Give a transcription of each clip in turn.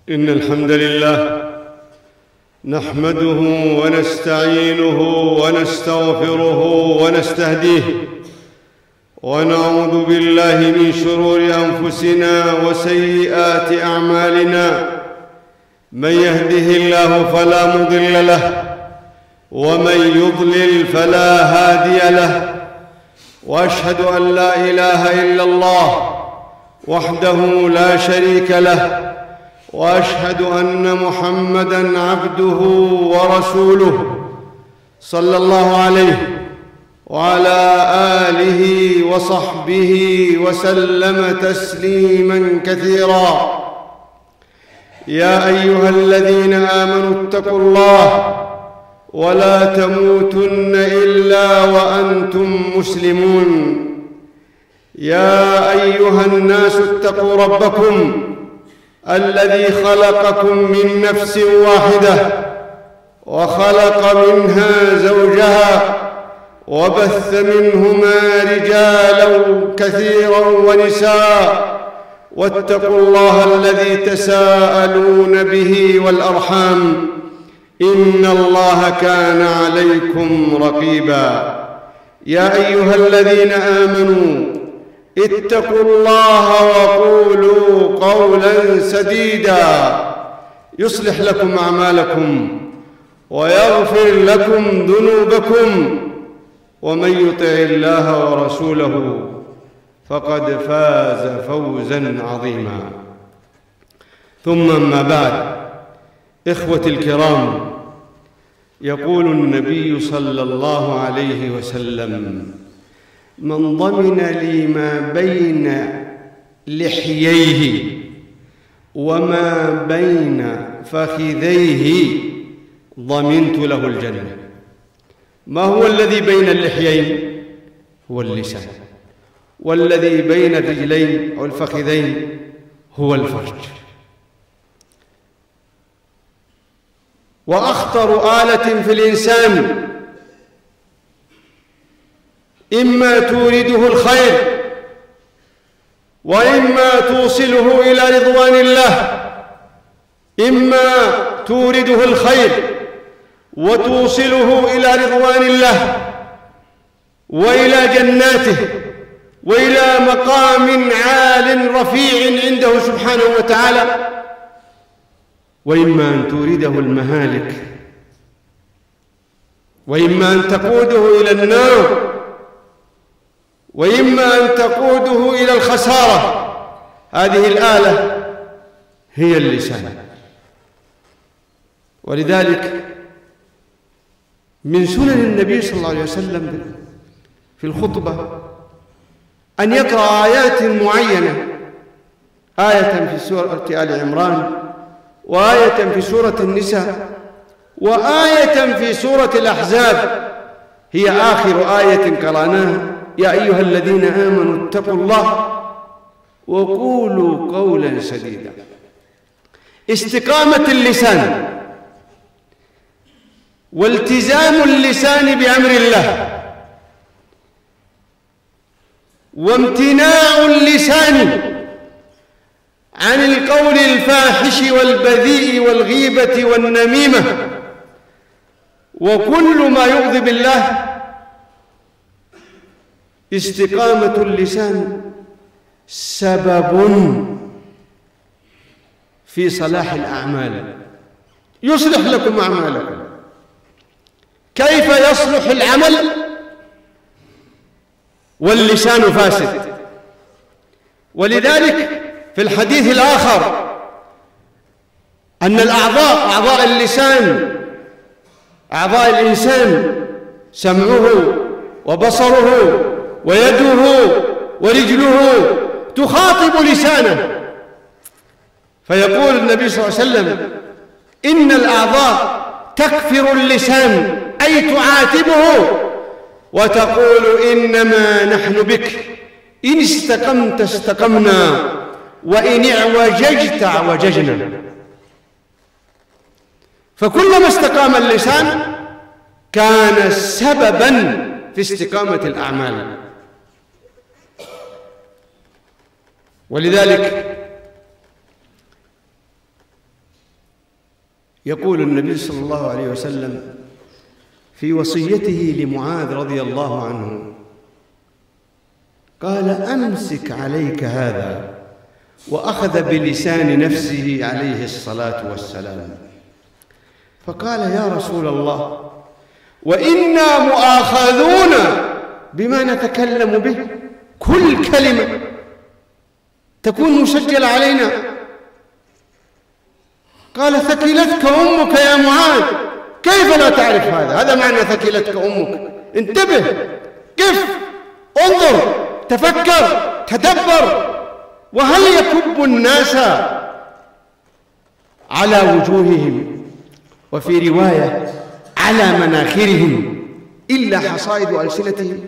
إن الحمد لله نحمده ونستعينه ونستغفره ونستهديه، ونعوذ بالله من شرور أنفسنا وسيئات أعمالنا. من يهده الله فلا مضل له، ومن يضلل فلا هادي له. وأشهد أن لا إله إلا الله وحده لا شريك له، وأشهد أن محمدًا عبده ورسوله صلى الله عليه وعلى آله وصحبه وسلم تسليمًا كثيرا. يا أيها الذين آمنوا اتقوا الله ولا تموتن إلا وأنتم مسلمون. يا أيها الناس اتقوا ربكم الذي خلقكم من نفس واحدة، وخلق منها زوجها، وبث منهما رجالا كثيرا ونساء. واتقوا الله الذي تساءلون به والأرحام، إن الله كان عليكم رقيبا. يا أيها الذين آمنوا اتقوا الله وقولوا قولا سديدا يصلح لكم أعمالكم ويغفر لكم ذنوبكم، ومن يطع الله ورسوله فقد فاز فوزا عظيما. ثم أما بعد، إخوتي الكرام، يقول النبي صلى الله عليه وسلم: من ضمن لي ما بين لحييه وما بين فخذيه ضمنت له الجنة. ما هو الذي بين اللحيين؟ هو اللسان. والذي بين الرجلين أو الفخذين هو الفرج. وأخطر آلة في الإنسان إما تورده الخير وإما توصله إلى رضوان الله. إما تورده الخير وتوصله إلى رضوان الله وإلى جناته وإلى مقام عال رفيع عنده سبحانه وتعالى، وإما أن تورده المهالك، وإما أن تقوده إلى النار، وإما أن تقوده إلى الخسارة. هذه الآلة هي اللسان. ولذلك من سنن النبي صلى الله عليه وسلم في الخطبة أن يقرأ آيات معينة، آية في سورة آل عمران، وآية في سورة النساء، وآية في سورة الأحزاب هي آخر آية قرأناها: يا أيها الذين آمنوا اتقوا الله وقولوا قولا سديدا. استقامة اللسان والتزام اللسان بأمر الله، وامتناع اللسان عن القول الفاحش والبذيء والغيبة والنميمة وكل ما يغضب الله. استقامة اللسان سبب في صلاح الأعمال، يصلح لكم أعمالكم. كيف يصلح العمل واللسان فاسد؟ ولذلك في الحديث الآخر أن أعضاء اللسان، أعضاء الإنسان، سمعه وبصره ويده ورجله تخاطب لسانه. فيقول النبي صلى الله عليه وسلم: إن الأعضاء تكفر اللسان، أي تعاتبه وتقول: إنما نحن بك، إن استقمت استقمنا، وإن اعوججت اعوججنا. فكلما استقام اللسان كان سببا في استقامة الأعمال. ولذلك يقول النبي صلى الله عليه وسلم في وصيته لمعاذ رضي الله عنه، قال: أمسك عليك هذا، وأخذ بلسان نفسه عليه الصلاة والسلام، فقال: يا رسول الله، وإنا مؤاخذون بما نتكلم به، كل كلمة تكون مسجلة علينا. قال: ثكلتك أمك يا معاذ، كيف لا تعرف هذا؟ هذا معنى ثكلتك أمك. انتبه، قف، انظر، تفكر، تدبر. وهل يكب الناس على وجوههم، وفي رواية على مناخرهم، إلا حصائد ألسنتهم؟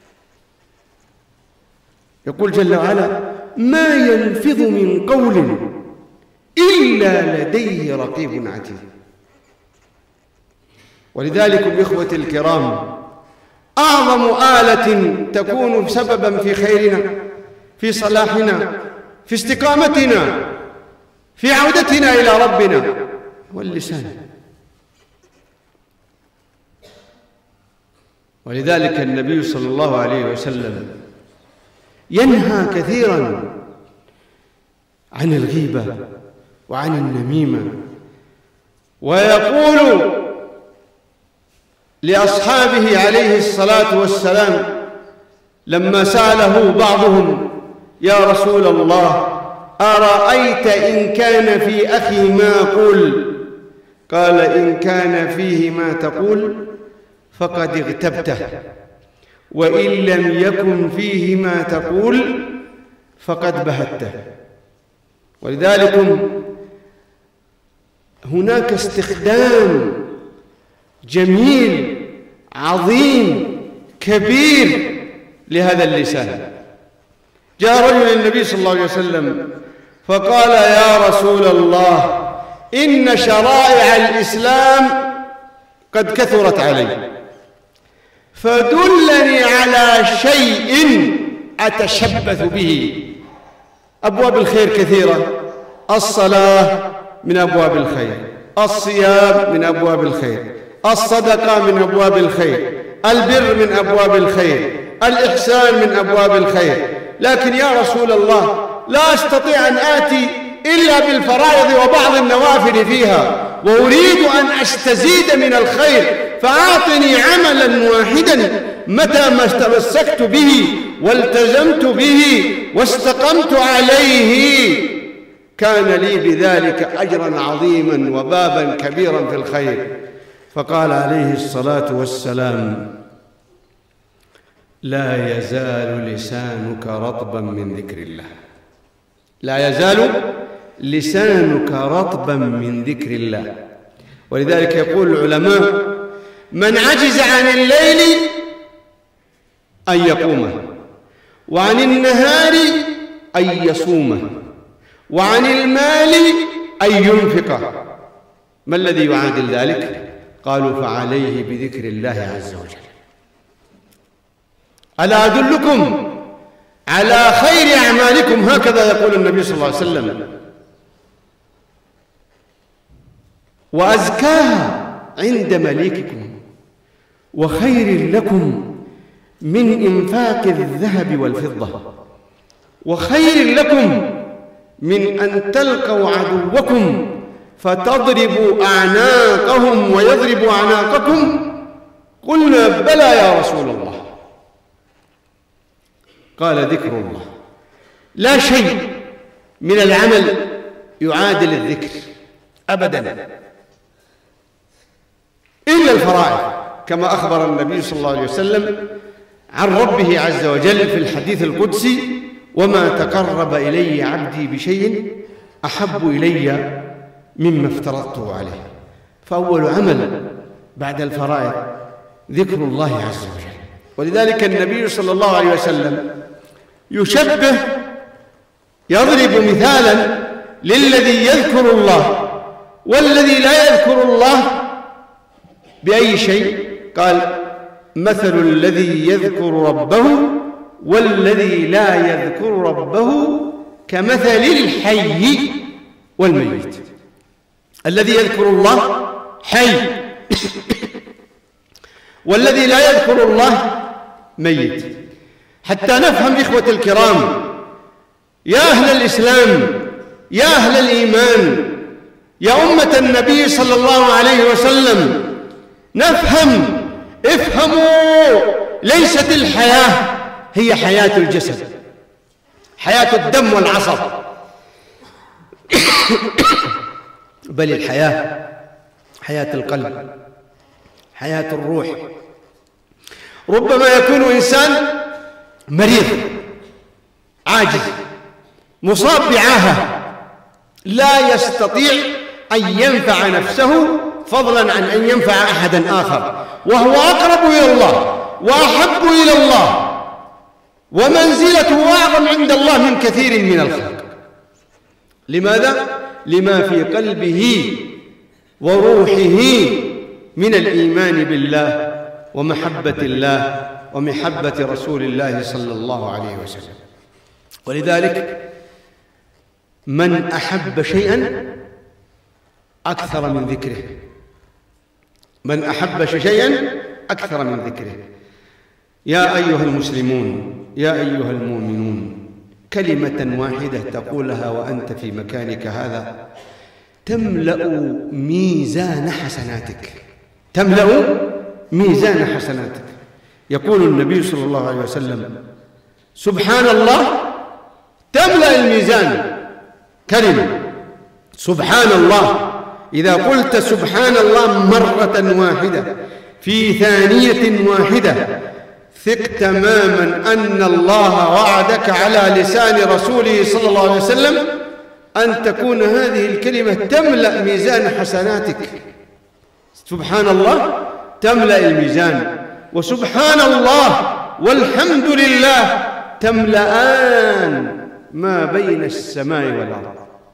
يقول جل وعلا: ما يلفظ من قول إلا لديه رقيب عتيد. ولذلك إخوتي الكرام، أعظم آلة تكون سببا في خيرنا، في صلاحنا، في استقامتنا، في عودتنا إلى ربنا هو اللسان. ولذلك النبي صلى الله عليه وسلم ينهى كثيرا عن الغيبة وعن النميمة، ويقول لأصحابه عليه الصلاة والسلام لما سأله بعضهم: يا رسول الله، أرأيت إن كان في أخي ما أقول؟ قال: إن كان فيه ما تقول فقد اغتبته، وإن لم يكن فيه ما تقول فقد بهته. ولذلك هناك استخدام جميل عظيم كبير لهذا اللسان. جاء رجل النبي صلى الله عليه وسلم فقال: يا رسول الله، إن شرائع الإسلام قد كثرت علي، فدلني على شيء أتشبث به. أبواب الخير كثيرة، الصلاة من أبواب الخير، الصيام من أبواب الخير، الصدقة من أبواب الخير، البر من أبواب الخير، الإحسان من أبواب الخير. لكن يا رسول الله، لا أستطيع أن آتي إلا بالفرائض وبعض النوافل فيها، وأريد أن أستزيد من الخير، فأعطني عملا واحدا متى ما استمسكت به والتزمت به واستقمت عليه كان لي بذلك أجرا عظيما وبابا كبيرا في الخير. فقال عليه الصلاة والسلام: لا يزال لسانك رطبا من ذكر الله. لا يزال لسانك رطبا من ذكر الله. ولذلك يقول العلماء: من عجز عن الليل أن يقومه، وعن النهار أن يصومه، وعن المال أن ينفقه. ما الذي يعادل ذلك؟ قالوا: فعليه بذكر الله عز وجل. ألا أدلكم على خير أعمالكم؟ هكذا يقول النبي صلى الله عليه وسلم: وأزكاها عند مليككم، وخير لكم من إنفاق الذهب والفضة، وخير لكم من أن تلقوا عدوكم فتضربوا أعناقهم ويضربوا أعناقكم. قلنا: بلى يا رسول الله. قال: ذكر الله. لا شيء من العمل يعادل الذكر أبدا إلا الفرائض، كما أخبر النبي صلى الله عليه وسلم عن ربه عز وجل في الحديث القدسي: وما تقرب إلي عبدي بشيء أحب إلي مما افترضته عليه. فأول عمل بعد الفرائض ذكر الله عز وجل. ولذلك النبي صلى الله عليه وسلم يشبه، يضرب مثالا للذي يذكر الله والذي لا يذكر الله بأي شيء. قال: مثل الذي يذكر ربه والذي لا يذكر ربه كمثل الحي والميت. الذي يذكر الله حي، والذي لا يذكر الله ميت. حتى نفهم إخوة الكرام، يا أهل الإسلام، يا أهل الإيمان، يا أمة النبي صلى الله عليه وسلم، نفهم، افهموا، ليست الحياة هي حياة الجسد، حياة الدم والعصب، بل الحياة حياة القلب، حياة الروح. ربما يكون إنسان مريض عاجز مصاب بعاهة لا يستطيع أن ينفع نفسه فضلا عن أن ينفع أحدا آخر، وهو أقرب إلى الله وأحب إلى الله ومنزلته أعظم عند الله من كثير من الخلق. لماذا؟ لما في قلبه وروحه من الإيمان بالله ومحبة الله ومحبة رسول الله صلى الله عليه وسلم. ولذلك من أحب شيئا أكثر من ذكره، من أحب شيئا أكثر من ذكره. يا أيها المسلمون، يا أيها المؤمنون، كلمة واحدة تقولها وأنت في مكانك هذا تملأ ميزان حسناتك، تملأ ميزان حسناتك. يقول النبي صلى الله عليه وسلم: سبحان الله تملأ الميزان. كلمة سبحان الله، إذا قلت سبحان الله مرة واحدة في ثانية واحدة، ثق تماما أن الله وعدك على لسان رسوله صلى الله عليه وسلم أن تكون هذه الكلمة تملأ ميزان حسناتك. سبحان الله تملأ الميزان، وسبحان الله والحمد لله تملأان ما بين السماء والأرض.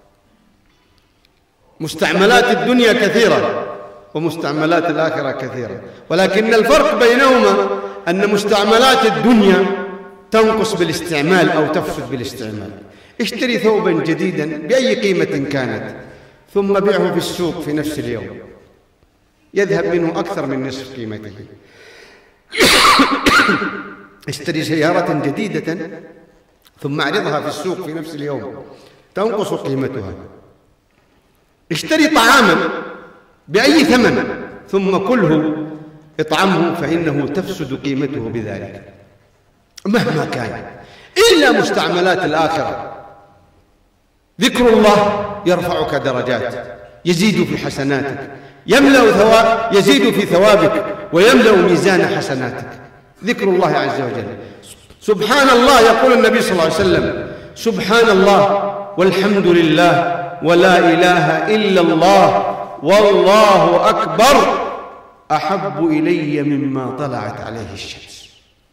مستعملات الدنيا كثيرة ومستعملات الآخرة كثيرة، ولكن الفرق بينهما أن مستعملات الدنيا تنقص بالاستعمال أو تفسد بالاستعمال. اشتري ثوبا جديدا بأي قيمة كانت ثم بيعه في السوق في نفس اليوم، يذهب منه أكثر من نصف قيمته. اشتري سيارة جديدة ثم اعرضها في السوق في نفس اليوم، تنقص قيمتها. اشتري طعاما بأي ثمن ثم كله، اطعمه، فإنه تفسد قيمته بذلك مهما كان، إلا مستعملات الآخرة. ذكر الله يرفعك درجات، يزيد في حسناتك، يزيد في ثوابك ويملأ ميزان حسناتك. ذكر الله عز وجل. سبحان الله، يقول النبي صلى الله عليه وسلم: سبحان الله والحمد لله ولا إله إلا الله والله أكبر أحب إلي مما طلعت عليه الشمس.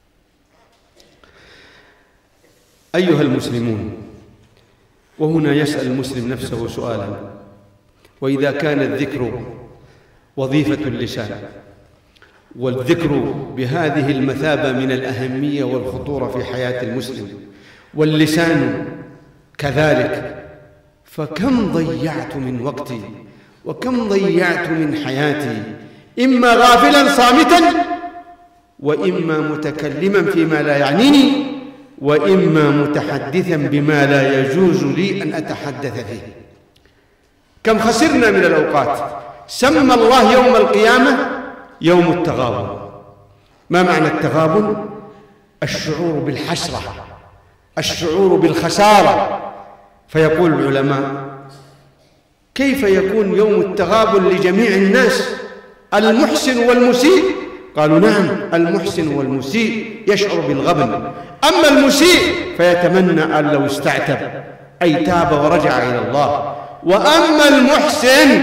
أيها المسلمون، وهنا يسأل المسلم نفسه سؤالا: وإذا كان الذكر وظيفة اللسان، والذكر بهذه المثابة من الأهمية والخطورة في حياة المسلم، واللسان كذلك، فكم ضيعت من وقتي وكم ضيعت من حياتي، إما غافلا صامتا، وإما متكلما فيما لا يعنيني، وإما متحدثا بما لا يجوز لي أن أتحدث فيه. كم خسرنا من الأوقات. سمى الله يوم القيامة يوم التغابن. ما معنى التغابن؟ الشعور بالحسرة، الشعور بالخسارة. فيقول العلماء: كيف يكون يوم التغابن لجميع الناس، المحسن والمسيء؟ قالوا: نعم، المحسن والمسيء يشعر بالغبن، أما المسيء فيتمنى أن لو استعتب أي تاب ورجع إلى الله، وأما المحسن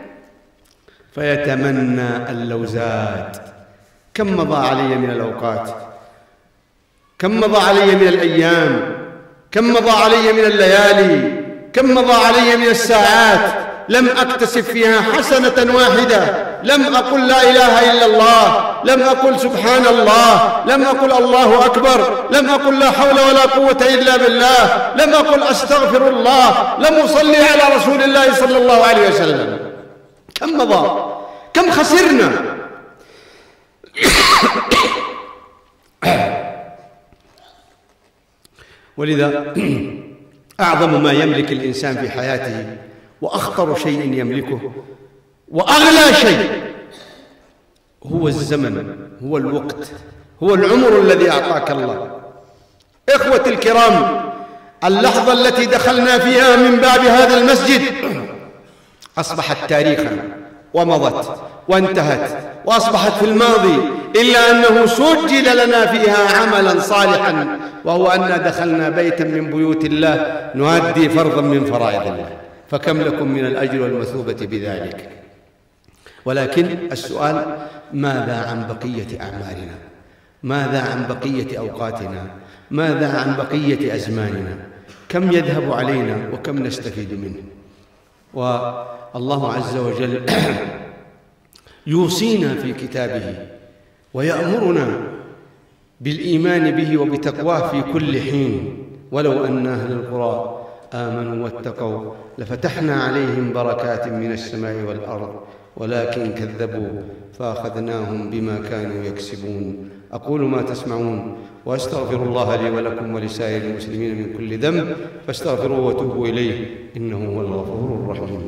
فيتمنى أن لو زاد. كم مضى علي من الأوقات، كم مضى علي من الأيام، كم مضى علي من الليالي، كم مضى علي من الساعات لم أكتسب فيها حسنة واحدة. لم أقل لا إله إلا الله، لم أقل سبحان الله، لم أقل الله أكبر، لم أقل لا حول ولا قوة إلا بالله، لم أقل أستغفر الله، لم أصلي على رسول الله صلى الله عليه وسلم. كم مضى؟ كم خسرنا؟ ولذا أعظم ما يملك الإنسان في حياته وأخطر شيء يملكه وأغلى شيء هو الزمن، هو الوقت، هو العمر الذي أعطاك الله. إخوتي الكرام، اللحظة التي دخلنا فيها من باب هذا المسجد أصبحت تاريخا ومضت وانتهت وأصبحت في الماضي، إلا أنه سجل لنا فيها عملا صالحا، وهو أن دخلنا بيتا من بيوت الله نؤدي فرضا من فرائض الله، فكم لكم من الأجر والمثوبة بذلك. ولكن السؤال: ماذا عن بقية أعمارنا؟ ماذا عن بقية أوقاتنا؟ ماذا عن بقية أزماننا؟ كم يذهب علينا وكم نستفيد منه؟ والله عز وجل يوصينا في كتابه ويأمرنا بالإيمان به وبتقواه في كل حين: ولو أن أهل القرى آمنوا واتقوا لفتحنا عليهم بركات من السماء والأرض ولكن كذبوا فأخذناهم بما كانوا يكسبون. أقول ما تسمعون وأستغفر الله لي ولكم ولسائر المسلمين من كل ذنب فاستغفروه وتوبوا إليه إنه هو الغفور الرحيم.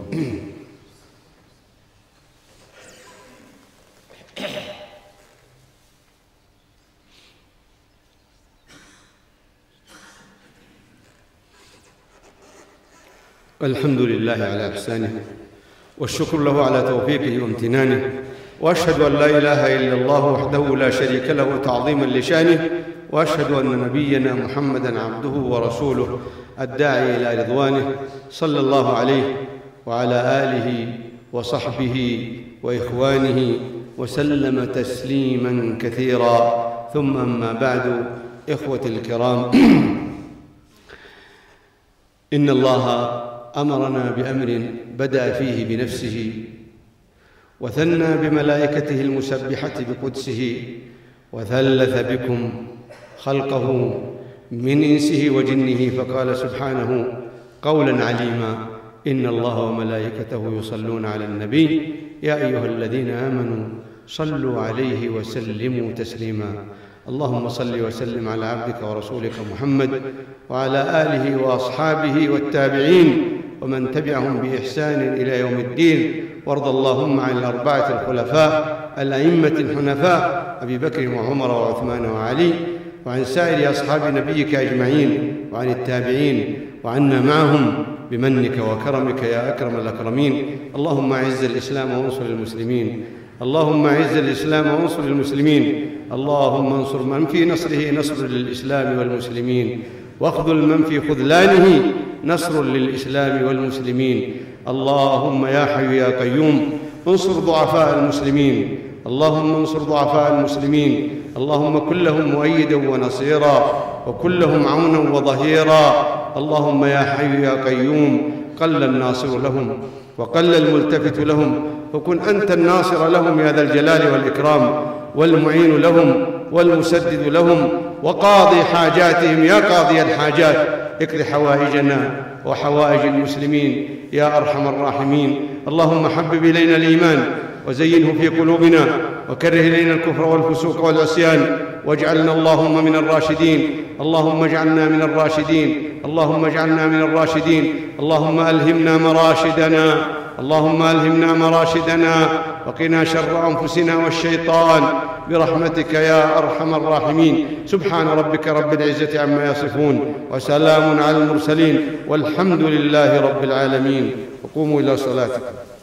الحمد لله على إحسانه والشكر له على توفيقه وامتنانه، وأشهد أن لا إله إلا الله وحده لا شريك له تعظيما لشانه، وأشهد أن نبينا محمدا عبده ورسوله الداعي إلى رضوانه صلى الله عليه وعلى آله وصحبه وإخوانه وسلم تسليما كثيرا. ثم أما بعد، إخوتي الكرام، إن الله أمرنا بأمر بدأ فيه بنفسه وثنى بملائكته المسبحة بقدسه وثلث بكم خلقه من إنسه وجنه، فقال سبحانه قولا عليما: إن الله وملائكته يصلون على النبي يا أيها الذين آمنوا صلوا عليه وسلموا تسليما. اللهم صل وسلم على عبدك ورسولك محمد وعلى آله وأصحابه والتابعين ومن تبعهم بإحسان إلى يوم الدين، وارض اللهم عن الأربعة الخلفاء الأئمة الحنفاء أبي بكر وعمر وعثمان وعلي، وعن سائر أصحاب نبيك أجمعين، وعن التابعين وعنا معهم بمنك وكرمك يا أكرم الأكرمين. اللهم أعز الإسلام وانصر المسلمين، اللهم أعز الإسلام وانصر المسلمين، اللهم انصر من في نصره نصر للإسلام والمسلمين، واخذل من في خذلانه نصر للإسلام والمسلمين. اللهم يا حي يا قيوم انصر ضعفاء المسلمين، اللهم انصر ضعفاء المسلمين، اللهم كن لهم مؤيدا ونصيرا وكن لهم عونا وظهيرا. اللهم يا حي يا قيوم قل الناصر لهم وقل الملتفت لهم، فكن أنت الناصر لهم يا ذا الجلال والإكرام، والمعين لهم والمسدد لهم، وقاضي حاجاتهم يا قاضي الحاجات. اقض حوائجنا وحوائج المسلمين يا أرحم الراحمين. اللهم حبب إلينا الإيمان وزينه في قلوبنا، وكره إلينا الكفر والفسوق والعصيان، واجعلنا اللهم من الراشدين. اللهم اجعلنا من الراشدين، اللهم اجعلنا من الراشدين. اللهم ألهمنا مراشدنا، اللهم ألهمنا مراشدنا، وقنا شر أنفسنا والشيطان برحمتك يا أرحم الراحمين. سبحان ربك رب العزة عما يصفون، وسلام على المرسلين، والحمد لله رب العالمين. وقوموا إلى صلاتكم.